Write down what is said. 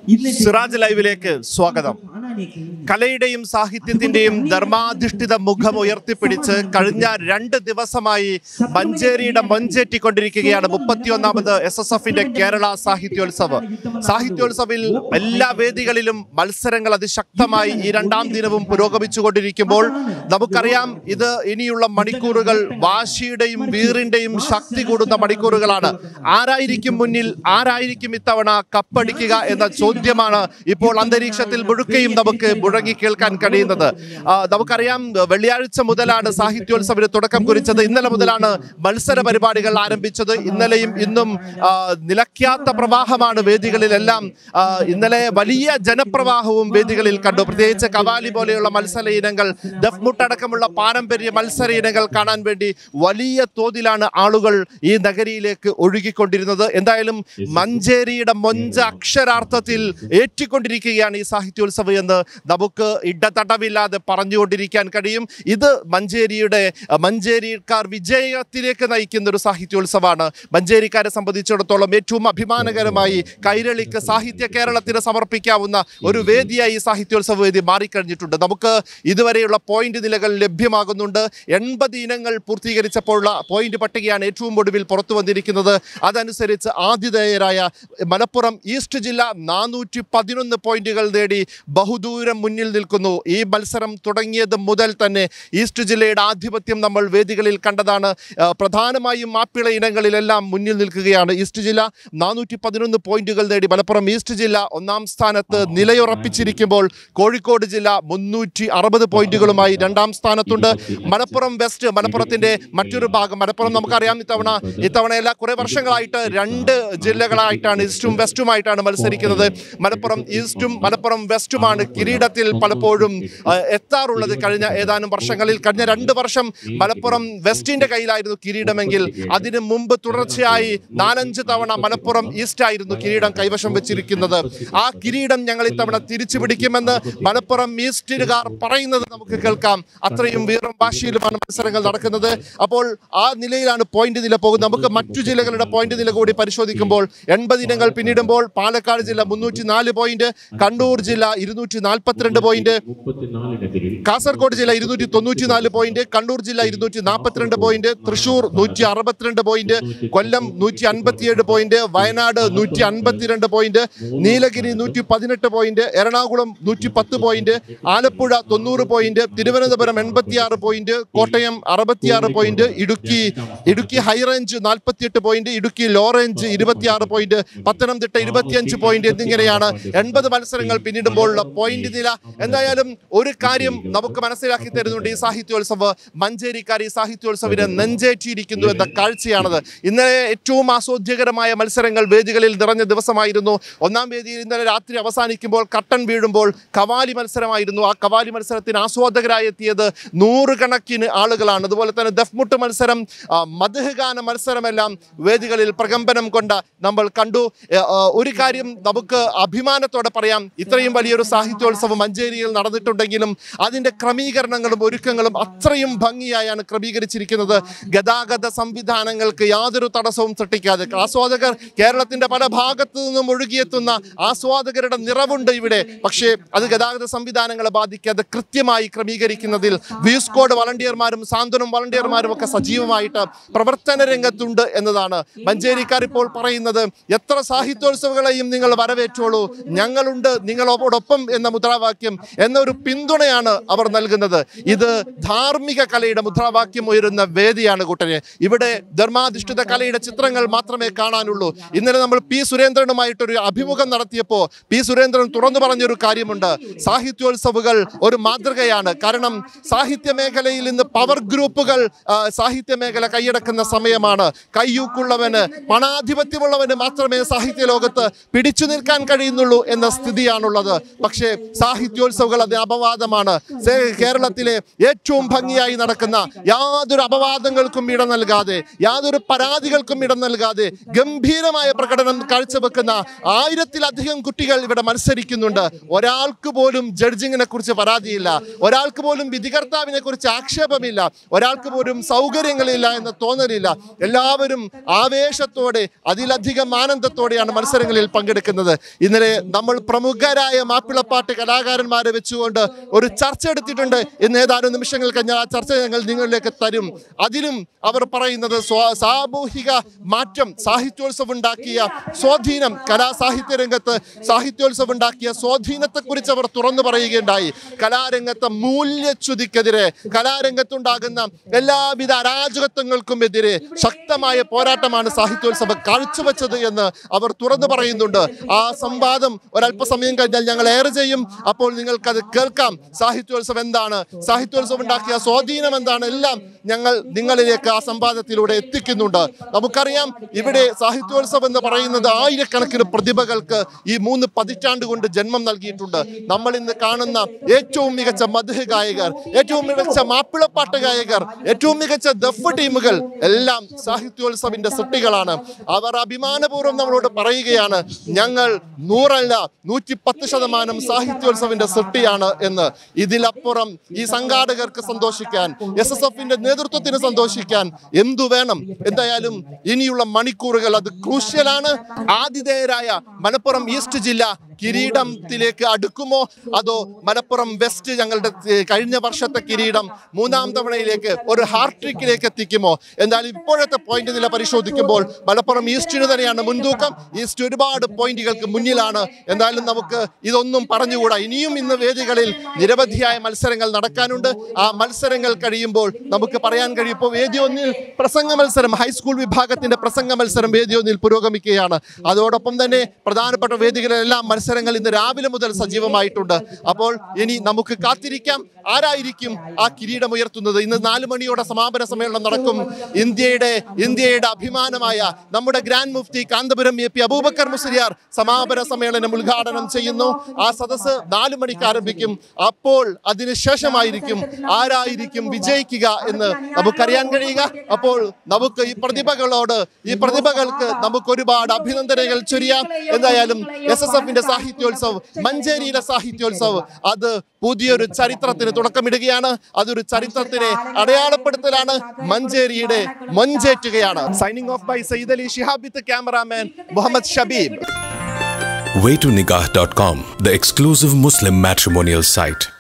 സിറാജ് ലൈവിലേക്ക് സ്വാഗതം. കലയുടെയും സാഹിത്യത്തിന്റെയും ധർമാധിഷ്ഠിത മുഖം ഉയർത്തിപ്പിടിച്ച് കഴിഞ്ഞ 2 ദിവസമായി മഞ്ചേരിയുടെ മൊഞ്ചേറ്റിക്കൊണ്ടിരിക്കുകയാണ് 31ാമത് SSFന്റെ കേരള സാഹിത്യോത്സവിൽ എല്ലാ വേദികളിലും മത്സരങ്ങൾ അതിശക്തമായി ഈ 2ാം ദിനവും പുരോഗമിച്ചുകൊണ്ടിരിക്കുമ്പോൾ നമുക്കറിയാം ഇത് ഇനിയുള്ള മണിക്കൂറുകൾ വാശിയുടെയും വീറിന്റെയും ശക്തി കൂടുന്ന മണിക്കൂറുകളാണ്. ആരായിരിക്കും മുന്നിൽ, ആരായിരിക്കും ഇത്തവണ കപ്പടിക്കുക എന്ന ചോദ്യമാണ് ഇപ്പോൾ അന്തരീക്ഷത്തിൽ മുഴുക്കയും നമുക്ക് മുഴങ്ങി കേൾക്കാൻ കഴിയുന്നത്. നമുക്കറിയാം വെള്ളിയാഴ്ച മുതലാണ് സാഹിത്യോത്സവത്തിന് തുടക്കം കുറിച്ചത്. ഇന്നലെ മുതലാണ് മത്സര പരിപാടികൾ ആരംഭിച്ചത്. ഇന്നലെയും ഇന്നും നിലയ്ക്കാത്ത പ്രവാഹമാണ് വേദികളിലെല്ലാം. ഇന്നലെ വലിയ ജനപ്രവാഹവും വേദികളിൽ കണ്ടു. പ്രത്യേകിച്ച് കവാലി പോലെയുള്ള മത്സര ഇനങ്ങൾ, ദഫ്മുട്ടടക്കമുള്ള പാരമ്പര്യ മത്സര ഇനങ്ങൾ കാണാൻ വേണ്ടി വലിയ തോതിലാണ് ആളുകൾ ഈ നഗരിയിലേക്ക് ഒഴുകിക്കൊണ്ടിരുന്നത്. എന്തായാലും മഞ്ചേരിയുടെ മൊഞ്ച അക്ഷരാർത്ഥത്തിൽ ഏറ്റിക്കൊണ്ടിരിക്കുകയാണ് ഈ സാഹിത്യോത്സവം എന്ന് നമുക്ക് ഇടതടവില്ലാതെ പറഞ്ഞുകൊണ്ടിരിക്കാൻ കഴിയും. ഇത് മഞ്ചേരിക്കാർ വിജയത്തിലേക്ക് നയിക്കുന്ന ഒരു സാഹിത്യോത്സവമാണ്. മഞ്ചേരിക്കാരെ സംബന്ധിച്ചിടത്തോളം ഏറ്റവും അഭിമാനകരമായി കൈരളിക്ക് സാഹിത്യ കേരളത്തിന് സമർപ്പിക്കാവുന്ന ഒരു വേദിയായി ഈ സാഹിത്യോത്സവ വേദി മാറിക്കഴിഞ്ഞിട്ടുണ്ട്. നമുക്ക് ഇതുവരെയുള്ള പോയിന്റ് നിലകൾ ലഭ്യമാകുന്നുണ്ട്. 80 ഇനങ്ങൾ പൂർത്തീകരിച്ചപ്പോഴുള്ള പോയിന്റ് പട്ടികയാണ് ഏറ്റവും ഒടുവിൽ പുറത്തു വന്നിരിക്കുന്നത്. അതനുസരിച്ച് ആതിഥേയരായ മലപ്പുറം ഈസ്റ്റ് ജില്ല 411 പോയിന്റുകൾ നേടി ബഹുദൂരം മുന്നിൽ നിൽക്കുന്നു. ഈ മത്സരം തുടങ്ങിയത് മുതൽ തന്നെ ഈസ്റ്റ് ജില്ലയുടെ ആധിപത്യം നമ്മൾ വേദികളിൽ കണ്ടതാണ്. പ്രധാനമായും മാപ്പിള ഇനങ്ങളിലെല്ലാം മുന്നിൽ നിൽക്കുകയാണ് ഈസ്റ്റ് ജില്ല. 411 പോയിന്റുകൾ നേടി മലപ്പുറം ഈസ്റ്റ് ജില്ല 1ാം സ്ഥാനത്ത് നിലയുറപ്പിച്ചിരിക്കുമ്പോൾ കോഴിക്കോട് ജില്ല 360 പോയിന്റുകളുമായി 2ാം സ്ഥാനത്തുണ്ട്. മലപ്പുറം വെസ്റ്റ്, മലപ്പുറത്തിന്റെ മറ്റൊരു ഭാഗം. മലപ്പുറം നമുക്കറിയാം ഇത്തവണയല്ല, കുറെ വർഷങ്ങളായിട്ട് 2 ജില്ലകളായിട്ടാണ് ഈസ്റ്റും വെസ്റ്റുമായിട്ടാണ് മത്സരിക്കുന്നത്. മലപ്പുറം ഈസ്റ്റും മലപ്പുറം വെസ്റ്റുമാണ് കിരീടത്തിൽ പലപ്പോഴും എത്താറുള്ളത്. കഴിഞ്ഞ ഏതാനും വർഷങ്ങളിൽ, കഴിഞ്ഞ 2 വർഷം മലപ്പുറം വെസ്റ്റിന്റെ കയ്യിലായിരുന്നു കിരീടമെങ്കിൽ അതിന് മുമ്പ് തുടർച്ചയായി 4-5 തവണ മലപ്പുറം ഈസ്റ്റ് ആയിരുന്നു കിരീടം കൈവശം വെച്ചിരിക്കുന്നത്. ആ കിരീടം ഞങ്ങൾ ഇത്തവണ തിരിച്ചു പിടിക്കുമെന്ന് മലപ്പുറം ഈസ്റ്റുകാർ പറയുന്നത് നമുക്ക് കേൾക്കാം. അത്രയും വീറും വാശിയിലുമാണ് മത്സരങ്ങൾ നടക്കുന്നത്. അപ്പോൾ ആ നിലയിലാണ് പോയിന്റ് നില പോകുന്നത്. നമുക്ക് മറ്റു ജില്ലകളുടെ പോയിന്റ് നില കൂടി പരിശോധിക്കുമ്പോൾ 80 ഇനങ്ങൾ പിന്നിടുമ്പോൾ പാലക്കാട് ജില്ല 304 പോയിന്റ്, കണ്ണൂർ ജില്ല 242 പോയിന്റ്, കാസർഗോഡ് ജില്ല 294 പോയിന്റ്, കണ്ണൂർ ജില്ല 242 point, Thrissur 162 point, Kollam 157 point, Wayanad 152 point, Nilgiri 118 point, Ernakulam 110 point, Alappuzha 90 point, Thiruvananthapuram 86 point, Kottayam 66 point, Idukki high range 48 point, Idukki low range 26 point, Pathanamthitta 25 point എന്നിങ്ങനെയാണ് 80 മത്സരങ്ങൾ പിന്നിടുമ്പോഴുള്ള പോയിന്റ് നില. എന്തായാലും ഒരു കാര്യം നമുക്ക് മനസ്സിലാക്കി തരുന്നുണ്ട്, ഈ സാഹിത്യോത്സവ് മഞ്ചേരിക്കാർ ഈ സാഹിത്യോത്സവിനെ നെഞ്ചേറ്റിയിരിക്കുന്നു എന്ന കാഴ്ചയാണത്. ഇന്നലെ ഏറ്റവും ആസ്വാദ്യകരമായ മത്സരങ്ങൾ വേദികളിൽ നിറഞ്ഞ ദിവസമായിരുന്നു. 1ാം വേദിയിൽ ഇന്നലെ രാത്രി അവസാനിക്കുമ്പോൾ കട്ടൻ വീഴുമ്പോൾ കവാലി മത്സരമായിരുന്നു. ആ കവാലി മത്സരത്തിന് ആസ്വാദകരായി എത്തിയത് 100 കണക്കിന് ആളുകളാണ്. അതുപോലെ തന്നെ ദഫ്മുട്ട് മത്സരം, മദ്ഹ് ഗാന മത്സരമെല്ലാം വേദികളിൽ പ്രകമ്പനം കൊണ്ട് നമ്മൾ കണ്ടു. ഒരു കാര്യം നമുക്ക് അഭിമാനത്തോടെ പറയാം, ഇത്രയും വലിയൊരു സാഹിത്യോത്സവം മഞ്ചേരിയിൽ നടന്നിട്ടുണ്ടെങ്കിലും അതിൻ്റെ ക്രമീകരണങ്ങളും ഒരുക്കങ്ങളും അത്രയും ഭംഗിയായാണ് ക്രമീകരിച്ചിരിക്കുന്നത്. ഗതാഗത സംവിധാനങ്ങൾക്ക് യാതൊരു തടസ്സവും സൃഷ്ടിക്കാതെ ആസ്വാദകർ, കേരളത്തിന്റെ പല ഭാഗത്തു നിന്നും ഒഴുകിയെത്തുന്ന ആസ്വാദകരുടെ നിറവുണ്ട് ഇവിടെ. പക്ഷേ അത് ഗതാഗത സംവിധാനങ്ങളെ ബാധിക്കാതെ കൃത്യമായി ക്രമീകരിക്കുന്നതിൽ വ്യൂസ്കോഡ് വളണ്ടിയർമാരും സാന്ത്വനം വളണ്ടിയർമാരും ഒക്കെ സജീവമായിട്ട് പ്രവർത്തന രംഗത്തുണ്ട് എന്നതാണ് മഞ്ചേരിക്കാർ ഇപ്പോൾ പറയുന്നത്. എത്ര സാഹിത്യോത്സവങ്ങളെയും നിങ്ങൾ വരവേറ്റോളൂ, ഞങ്ങളുണ്ട് നിങ്ങളോടൊപ്പം എന്ന മുദ്രാവാക്യം, എന്നൊരു പിന്തുണയാണ് അവർ നൽകുന്നത്. ഇത് ധാർമ്മിക കലയുടെ മുദ്രാവാക്യം ഉയരുന്ന വേദിയാണ് കൂട്ടരെ. ഇവിടെ ധർമാധിഷ്ഠിത കലയുടെ ചിത്രങ്ങൾ മാത്രമേ കാണാനുള്ളൂ. ഇന്നലെ നമ്മൾ പി സുരേന്ദ്രനുമായിട്ടൊരു അഭിമുഖം നടത്തിയപ്പോൾ പി സുരേന്ദ്രൻ തുറന്നു പറഞ്ഞൊരു കാര്യമുണ്ട്, സാഹിത്യോത്സവുകൾ ഒരു മാതൃകയാണ്. കാരണം സാഹിത്യ മേഖലയിൽ ഇന്ന് പവർ ഗ്രൂപ്പുകൾ സാഹിത്യ മേഖല കൈയടക്കുന്ന സമയമാണ്. കയ്യൂക്കുള്ളവന്, പണാധിപത്യമുള്ളവന് മാത്രമേ സാഹിത്യ ലോകത്ത് പിടിച്ചു നിൽക്കാൻ കഴിയുന്നുള്ളൂ എന്ന സ്ഥിതിയാണുള്ളത്. പക്ഷേ സാഹിത്യോത്സവങ്ങൾ അതിന് അപവാദമാണ്. കേരളത്തിലെ ഏറ്റവും ഭംഗിയായി നടക്കുന്ന, യാതൊരു അപവാദങ്ങൾക്കും ഇടം നൽകാതെ, യാതൊരു പരാതികൾക്കും ഇടം നൽകാതെ ഗംഭീരമായ പ്രകടനം കാഴ്ചവെക്കുന്ന 1000-ലധികം കുട്ടികൾ ഇവിടെ മത്സരിക്കുന്നുണ്ട്. ഒരാൾക്ക് പോലും ജഡ്ജിങ്ങിനെ കുറിച്ച് പരാതിയില്ല, ഒരാൾക്ക് പോലും വിധികർത്താവിനെ കുറിച്ച് ആക്ഷേപമില്ല, ഒരാൾക്ക് പോലും സൗകര്യങ്ങളില്ല എന്ന തോന്നലില്ല. എല്ലാവരും ആവേശത്തോടെ, അതിലധികം ആനന്ദത്തോടെയാണ് മത്സരങ്ങളിൽ പങ്കെടുക്കുന്നത്. ഇന്നലെ നമ്മൾ പ്രമുഖരായ മാപ്പിളപ്പാട്ട് കലാകാരന്മാരെ വെച്ചുകൊണ്ട് ഒരു ചർച്ച എടുത്തിട്ടുണ്ട്. ഇന്ന് ഏതാനും നിമിഷങ്ങൾ കഴിഞ്ഞാൽ ആ ചർച്ച ഞങ്ങൾ നിങ്ങളിലേക്ക് തരും. അതിലും അവർ പറയുന്നത് സാമൂഹിക മാറ്റം, സാഹിത്യോത്സവം ഉണ്ടാക്കിയ സ്വാധീനം, കലാസാഹിത്യ രംഗത്ത് സാഹിത്യോത്സവം ഉണ്ടാക്കിയ സ്വാധീനത്തെക്കുറിച്ച് അവർ തുറന്നു പറയുകയുണ്ടായി. കലാരംഗത്തെ മൂല്യച്യുതിക്കെതിരെ, കലാരംഗത്തുണ്ടാകുന്ന എല്ലാവിധ അരാജകത്വങ്ങൾക്കും എതിരെ ശക്തമായ പോരാട്ടമാണ് സാഹിത്യോത്സവം കാഴ്ചവെച്ചത് എന്ന് അവർ തുറന്നു പറയുന്നുണ്ട്. ആ സംവാദം ഒരല്പസമയം കഴിഞ്ഞാൽ ഞങ്ങൾ എയർ ചെയ്യും. അപ്പോൾ നിങ്ങൾക്കത് കേൾക്കാം. സാഹിത്യോത്സവം എന്താണ്, സാഹിത്യോത്സവം ഉണ്ടാക്കിയ സ്വാധീനം എന്താണ്, എല്ലാം ഞങ്ങൾ നിങ്ങളിലേക്ക് ആ സംവാദത്തിലൂടെ എത്തിക്കുന്നുണ്ട്. നമുക്കറിയാം, ഇവിടെ സാഹിത്യോത്സവം എന്ന് പറയുന്നത് ആയിരക്കണക്കിന് പ്രതിഭകൾക്ക് ഈ 3 പതിറ്റാണ്ട് കൊണ്ട് ജന്മം നൽകിയിട്ടുണ്ട്. നമ്മൾ ഇന്ന് കാണുന്ന ഏറ്റവും മികച്ച മദ്ഹ് ഗായകർ, ഏറ്റവും മികച്ച മാപ്പിളപ്പാട്ട് ഗായകർ, ഏറ്റവും മികച്ച ദഫ് ടീമുകൾ എല്ലാം സാഹിത്യോത്സവിന്റെ സൃഷ്ടികളാണ്. അവർ അഭിമാനപൂർവ്വം നമ്മളോട് പറയുകയാണ്, ഞങ്ങൾ 100 അല്ല 110% സാഹിത്യോത്സവിന്റെ സൃഷ്ടിയാണ് എന്ന്. ഇതിലപ്പുറം ഈ സംഘാടകർക്ക് സന്തോഷിക്കാൻ, SSFന്റെ നേതൃത്വത്തിന് സന്തോഷിക്കാൻ എന്തു വേണം? എന്തായാലും ഇനിയുള്ള മണിക്കൂറുകൾ അത് ക്രൂഷ്യലാണ്. ആതിഥേയരായ മലപ്പുറം ഈസ്റ്റ് ജില്ല കിരീടത്തിലേക്ക് അടുക്കുമോ, അതോ മലപ്പുറം വെസ്റ്റ് ഞങ്ങളുടെ കഴിഞ്ഞ വർഷത്തെ കിരീടം 3ാം തവണയിലേക്ക് ഒരു ഹാർട്രിക്കിലേക്ക് എത്തിക്കുമോ? എന്തായാലും ഇപ്പോഴത്തെ പോയിന്റ് നില പരിശോധിക്കുമ്പോൾ മലപ്പുറം ഈസ്റ്റിന് തന്നെയാണ് മുൻതൂക്കം. ഈസ്റ്റ് ഒരുപാട് പോയിന്റുകൾക്ക് മുന്നിലാണ്. എന്തായാലും നമുക്ക് ഇതൊന്നും പറഞ്ഞുകൂടാ. ഇനിയും ഇന്ന് വേദികളിൽ നിരവധിയായ മത്സരങ്ങൾ നടക്കാനുണ്ട്. ആ മത്സരങ്ങൾ കഴിയുമ്പോൾ നമുക്ക് പറയാൻ കഴിയും. ഇപ്പോൾ വേദി 1-ൽ പ്രസംഗ മത്സരം, ഹൈസ്കൂൾ വിഭാഗത്തിന്റെ പ്രസംഗ മത്സരം വേദി 1-ൽ പുരോഗമിക്കുകയാണ്. അതോടൊപ്പം തന്നെ പ്രധാനപ്പെട്ട വേദികളിലെല്ലാം മത്സരങ്ങൾ ഇന്ന് രാവിലെ മുതൽ സജീവമായിട്ടുണ്ട്. അപ്പോൾ ഇനി നമുക്ക് കാത്തിരിക്കാം, ആരായിരിക്കും ആ കിരീടം ഉയർത്തുന്നത്. ഇന്ന് 4 മണിയോടെ സമാപന സമ്മേളനം നടക്കും. ഇന്ത്യയുടെ അഭിമാനമായ നമ്മുടെ ഗ്രാൻഡ് മുഫ്തി കാന്തപുരം AP അബൂബക്കർ മുസ്ലിയാർ സമാപന സമ്മേളനം ഉദ്ഘാടനം ചെയ്യുന്നു. ആ സദസ്സ് 4 മണിക്ക് ആരംഭിക്കും. അപ്പോൾ അതിനുശേഷമായിരിക്കും ആരായിരിക്കും വിജയിക്കുക എന്ന് നമുക്കറിയാൻ കഴിയുക. അപ്പോൾ നമുക്ക് ഈ പ്രതിഭകൾക്ക് നമുക്ക് ഒരുപാട് അഭിനന്ദനങ്ങൾ ചൊരിയാം. എന്തായാലും SSFന്റെ സാഹിത്യോത്സവ്, മഞ്ചേരിയിലെ സാഹിത്യോത്സവ്, അത് പുതിയൊരു ചരിത്രത്തിന് തുടക്കമിടുകയാണ്. അതൊരു ചരിത്രത്തിനെ അടയാളപ്പെടുത്തലാണ്. മഞ്ചേരിയുടെ മൊഞ്ചേറ്റുകയാണ്. Signing off by Sayyid Ali Shihab with cameraman Muhammad Shabeeb. Waytonikah.com, the exclusive Muslim matrimonial site.